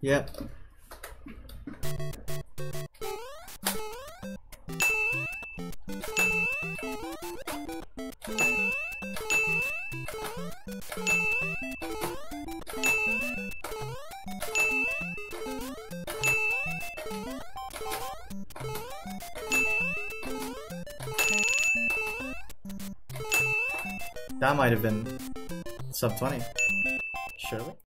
Yep. That might have been sub 20. Surely.